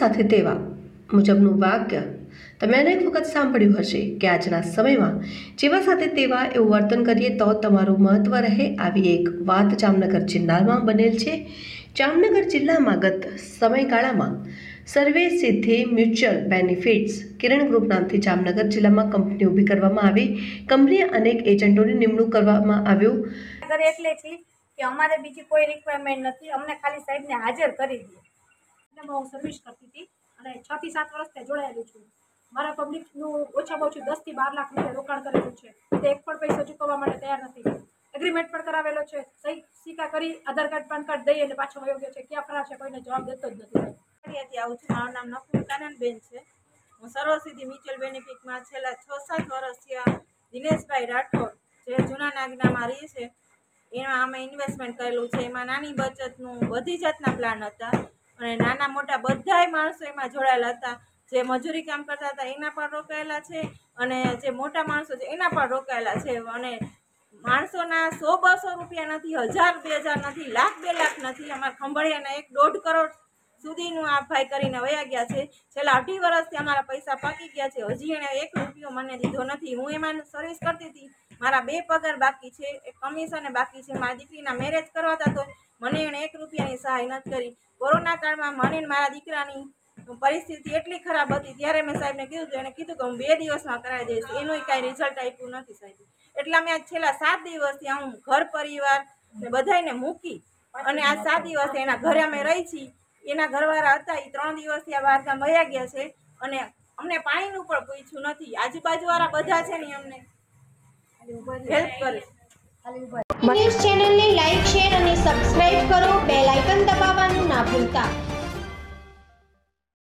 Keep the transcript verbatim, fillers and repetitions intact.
સાથે તેવા મુજબનું વાક્ય તમે અનેક વખત સાંભળ્યું હશે કે આજના સમયમાં જેવા સાથે તેવા એવું વર્તન કરીએ તો તમારું મહત્વ રહે. આવી એક વાત જામનગર જિલ્લામાં બનેલ છે. જામનગર જિલ્લામાં ગત સમયગાળામાં સર્વે સિદ્ધિ મ્યુચ્યુઅલ બેનિફિટ્સ કિરણ ગ્રુપ નામથી જામનગર જિલ્લામાં કંપની ઊભી કરવામાં આવી. કંપનીએ અનેક એજન્ટોની નિમણૂક કરવામાં આવ્યું. એટલે છે કે અમારે બીજી કોઈ રિક્વાયરમેન્ટ નથી, અમને ખાલી સાહેબને હાજર કરી દે. એટલે હું સર્વિસ કરતી હતી અને છ થી સાત વર્ષથી જોડાયેલું છું. મારા પબ્લિકનું ઓછામાં ઓછું દસ થી બાર લાખ રૂપિયા રોકાણ કરેલું છે. તે એક પણ પૈસો ચૂકવવા માટે તૈયાર નથી. એગ્રીમેન્ટ પણ કરાવેલો છે. સહી સિક્કા કરી આધાર કાર્ડ પાન કાર્ડ દઈએ એટલે પાછો વયો ગયો છે. ક્યાં ફરા છે કોઈને જવાબ દેતો જ નથી. ત્યાંથી આવું છું. મારું નામ નકુમ કાનનબેન છે. હું સર્વસિદ્ધિ મ્યુચ્યુઅલ બેનિફિટમાં છેલ્લા છ સાત વર્ષથી દિનેશભાઈ રાઠોડ જે જૂના નાગનામાં રહે છે એમાં અમે ઇન્વેસ્ટમેન્ટ કરેલું છે. એમાં નાની બચતનું બધી જાતના પ્લાન હતા અને નાના મોટા બધાય માણસો એમાં જોડાયેલા હતા. જે મજૂરી કામ કરતા હતા એના પણ રોકાયેલા છે અને જે મોટા માણસો છે એના પણ રોકાયેલા છે. અને માણસોના સો બસો રૂપિયા નથી, હજાર બે હજાર નથી, લાખ બે લાખ નથી. અમારા ખંભાળિયાના એક દોઢ કરોડ સુધીનું આ ભાઈ કરીને વયા ગયા છે. છેલ્લા અઢી વર્ષથી અમારા પૈસા પાકી ગયા છે. હજી એણે એક રૂપિયો મને દીધો નથી. હું એમાં સર્વિસ કરતી હતી. મારા બે પગાર બાકી છે, એક કમિશન બાકી છે. મારી દીકરીના મેરેજ કરવા હતા તો મને એણે એક રૂપિયાની સહાય નથી કરી. કોરોના કાળમાં મને મારા દીકરાની પરિસ્થિતિ એટલી ખરાબ હતી ત્યારે મેં સાહેબને કીધું તો એણે કીધું કે હું બે દિવસમાં કરાવી દઈશ. એનું કાંઈ રિઝલ્ટ આપ્યું નથી સાહેબ. એટલે અમે છેલ્લા સાત દિવસથી હું ઘર પરિવાર ને બધાને મૂકી અને આ સાત દિવસથી એના ઘરે અમે રહી છીએ. એના ઘરવાળા હતા એ ત્રણ દિવસથી આ બહારગામ વયા ગયા છે અને અમને પાણીનું પણ પૂછ્યું નથી. આજુબાજુવાળા બધા છે ને અમને હેલ્પ કરે. ન્યૂઝ ચેનલને લાઈક, શેર અને સબસ્ક્રાઇબ કરો. બેલ આઇકન દબાવવાનું ના ભૂલતા.